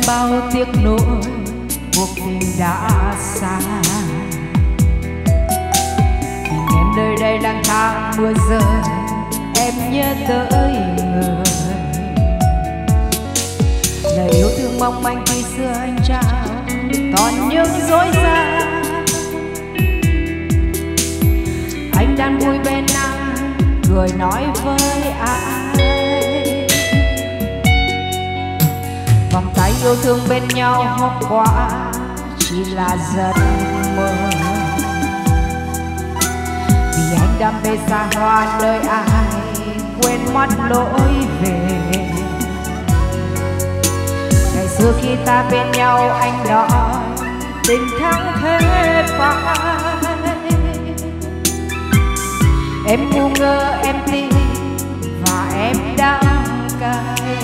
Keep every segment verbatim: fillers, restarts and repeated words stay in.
bao tiếc nuối cuộc tình đã xa. Tình em nơi đây lang thang mưa rơi, em nhớ tới người. Lời yêu thương mong manh khi xưa anh trao toàn những dối gian. Anh đang vui bên anh cười nói với ai. Vòng tay yêu thương bên nhau hôm qua chỉ là giấc mơ. Vì anh đam mê xa hoa nơi ai quên mất lối về. Ngày xưa khi ta bên nhau anh nói tình thắng thế phải. Em ngu ngơ em tin và em đắng cay.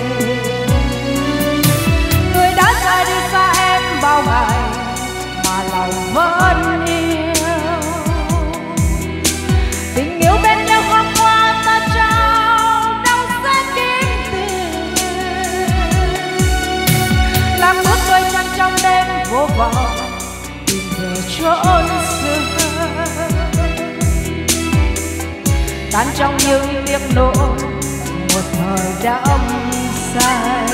Người đã rời đi xa em bao ngày mà lòng vẫn yêu. Tình yêu bên nhau hôm qua ta trao đâu sẽ kiếm tiền. Làm bước đôi chân trong đêm vô vọng tìm về chốn xưa. Tan trong những tiếc nuối một thời đắm say.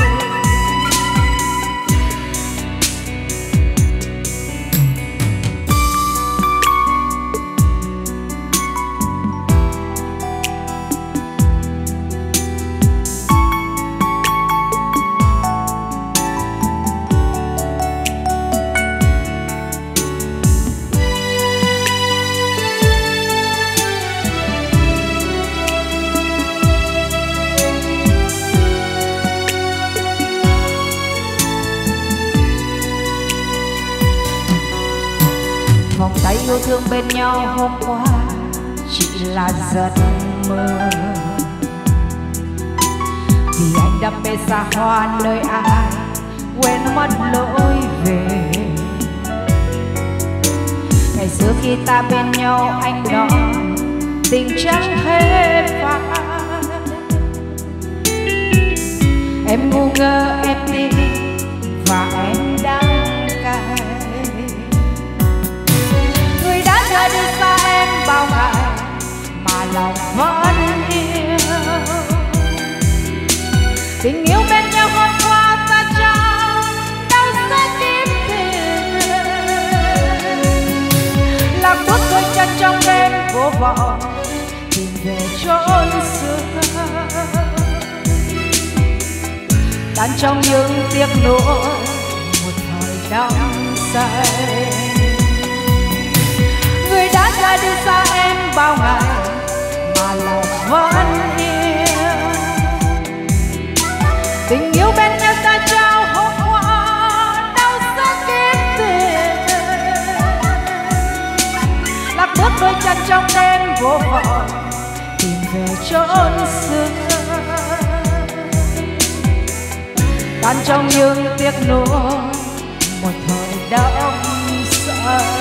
Vòng tay yêu thương bên nhau hôm qua chỉ là giấc mơ. Vì anh đam mê xa hoa nơi ai quên mất lối về. Ngày xưa khi ta bên nhau anh nói tình chẳng thể phai. Em ngu ngơ em tin và em đắng cay. Người đã rời đi xa em bao ngày mà lòng vẫn yêu. Tình yêu bên nhau hôm qua ta trao đâu sẽ kiếm tiền. Làm bước đôi chân trong đêm vô vọng tìm về chốn xưa. Tan trong những tiếc nuối một thời đắm say. Người đã rời đi xa em bao ngày mà lòng vẫn yêu. Tình yêu bên nhau ta trao hôm qua đâu sẽ kiếm tiền. Lạc bước đôi chân trong đêm vô vọng tìm về chốn xưa. Tan trong những tiếc nuối một thời đắm say.